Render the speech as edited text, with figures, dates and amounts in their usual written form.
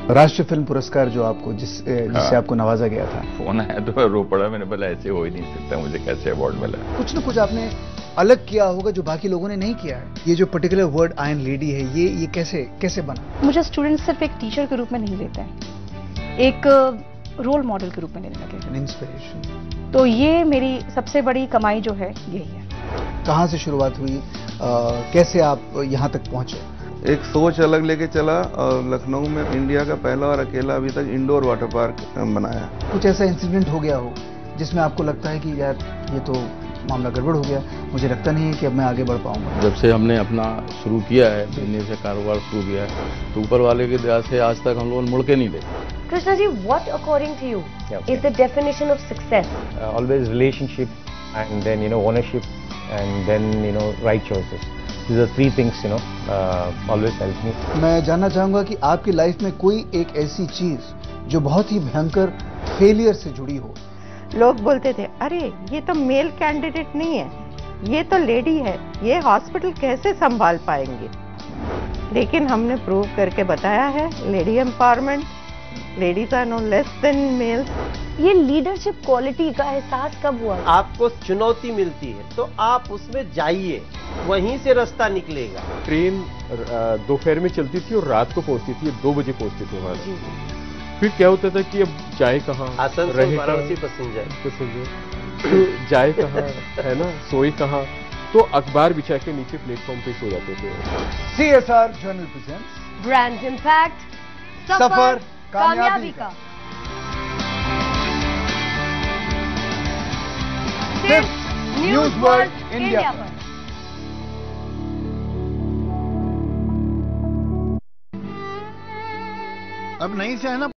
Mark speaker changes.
Speaker 1: राष्ट्रीय फिल्म पुरस्कार जो आपको जिससे आपको नवाजा गया था।
Speaker 2: फोन आया तो रो पड़ा, मैंने बोला ऐसे हो ही नहीं सकता, मुझे कैसे अवार्ड मिला।
Speaker 1: कुछ न कुछ आपने अलग किया होगा जो बाकी लोगों ने नहीं किया है। ये जो पर्टिकुलर वर्ड आयरन लेडी है, ये कैसे बना?
Speaker 3: मुझे स्टूडेंट सिर्फ एक टीचर के रूप में नहीं लेते हैं, एक रोल मॉडल के रूप में लेने लगे,
Speaker 1: इंस्पिरेशन।
Speaker 3: तो ये मेरी सबसे बड़ी कमाई जो है यही है।
Speaker 1: कहाँ से शुरुआत हुई, कैसे आप यहाँ तक पहुंचे?
Speaker 4: एक सोच अलग लेके चला और लखनऊ में इंडिया का पहला और अकेला अभी तक इंडोर वाटर पार्क बनाया।
Speaker 1: कुछ ऐसा इंसिडेंट हो गया हो जिसमें आपको लगता है कि यार ये तो मामला गड़बड़ हो गया, मुझे लगता नहीं है कि अब मैं आगे बढ़ पाऊंगा?
Speaker 5: जब से हमने अपना शुरू किया है, महीने से कारोबार शुरू किया है, तो ऊपर वाले की दया से आज तक हम लोग मुड़ के नहीं देखे।
Speaker 6: Krishna ji, what according to you is the definition of success?
Speaker 7: Always relationship, and then ownership, and then right choices. These are three things always help me.
Speaker 1: मैं जानना चाहूंगा कि आपकी लाइफ में कोई एक ऐसी चीज जो बहुत ही भयंकर फेलियर से जुड़ी हो।
Speaker 8: लोग बोलते थे, अरे ये तो मेल कैंडिडेट नहीं है, ये तो लेडी है, ये हॉस्पिटल कैसे संभाल पाएंगे। लेकिन हमने प्रूव करके बताया है, lady empowerment, ladies are no less than males.
Speaker 6: ये लीडरशिप क्वालिटी का एहसास कब हुआ?
Speaker 9: आपको चुनौती मिलती है तो आप उसमें जाइए, वहीं से रास्ता निकलेगा।
Speaker 10: ट्रेन दोपहर में चलती थी और रात को पहुंचती थी, 2 बजे पहुंचती थी वहां। फिर क्या होता था कि अब जाए कहाँ, रहे पैसेंजर तो जाए कहाँ, है ना, सोए कहाँ, तो अखबार बिछा के नीचे प्लेटफॉर्म पे सो जाते थे।
Speaker 1: CSR journal presents
Speaker 6: brand impact,
Speaker 1: सफर कामयाबी का, सिर्फ न्यूज वर्ल्ड इंडिया पर।
Speaker 11: अब नहीं से है ना।